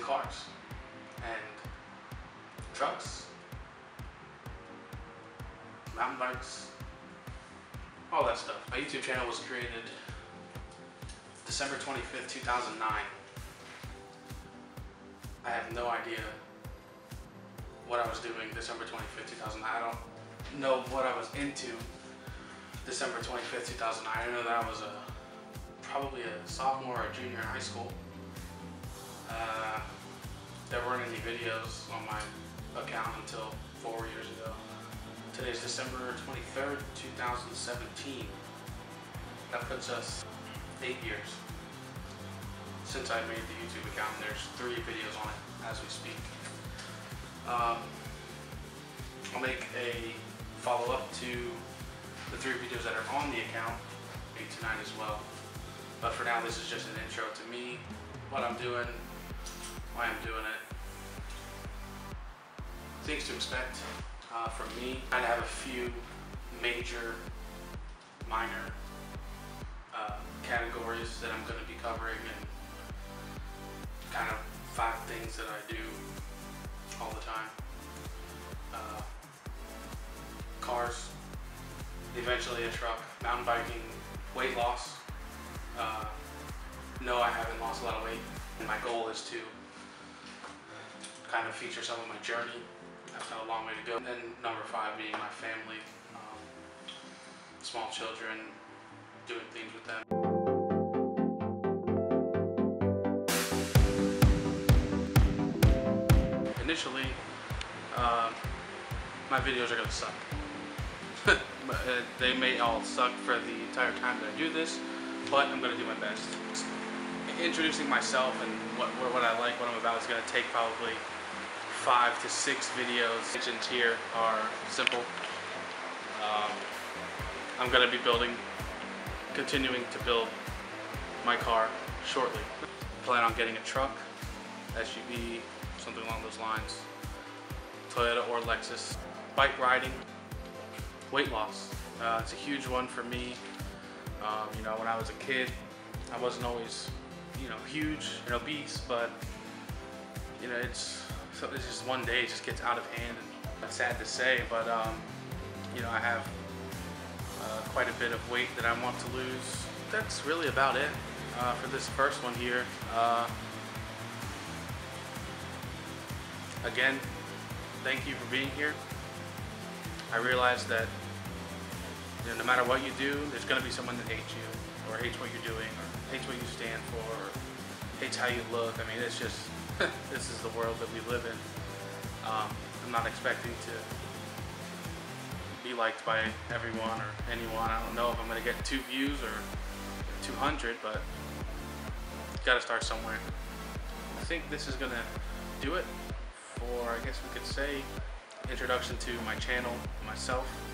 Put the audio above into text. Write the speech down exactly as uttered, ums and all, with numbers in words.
cars and trucks, mountain bikes, all that stuff. My YouTube channel was created December twenty-fifth, two thousand nine. I have no idea what I was doing December twenty-fifth, two thousand nine. I don't know what I was into December twenty-fifth, two thousand nine. I know that I was a probably a sophomore or a junior in high school. Uh, there weren't any videos on my account until four years ago. Today's December twenty-third, two thousand seventeen. That puts us eight years since I made the YouTube account, and there's three videos on it as we speak. Um, I'll make a follow-up to the three videos that are on the account, eight to nine as well. But for now, this is just an intro to me, what I'm doing, why I'm doing it. Things to expect uh, from me. I have a few major, minor uh, categories that I'm going to be covering, and kind of five things that I do all the time. Uh, cars, eventually a truck, mountain biking, weight loss. Uh, no, I haven't lost a lot of weight, and my goal is to kind of feature some of my journey. I've got a long way to go. And then number five being my family, um, small children, doing things with them. Initially, uh, my videos are going to suck. They may all suck for the entire time that I do this, but I'm going to do my best. Introducing myself and what, what I like, what I'm about, is going to take probably five to six videos. Mentions here are simple. Um, I'm going to be building, continuing to build my car shortly. Plan on getting a truck, S U V, something along those lines. Toyota or Lexus. Bike riding, weight loss. Uh, it's a huge one for me. Um, you know, when I was a kid, I wasn't always, you know, huge and obese, but you know, it's so it's just one day it just gets out of hand, and it's sad to say, but um, you know, I have uh, quite a bit of weight that I want to lose. That's really about it uh, for this first one here. Uh, again, thank you for being here. I realize that, you know, no matter what you do, there's going to be someone that hates you, or hates what you're doing, or hates what you stand for, or hates how you look. I mean, it's just, this is the world that we live in. Um, I'm not expecting to be liked by everyone or anyone. I don't know if I'm going to get two views or two hundred, but got to start somewhere. I think this is going to do it for, I guess we could say, introduction to my channel, myself.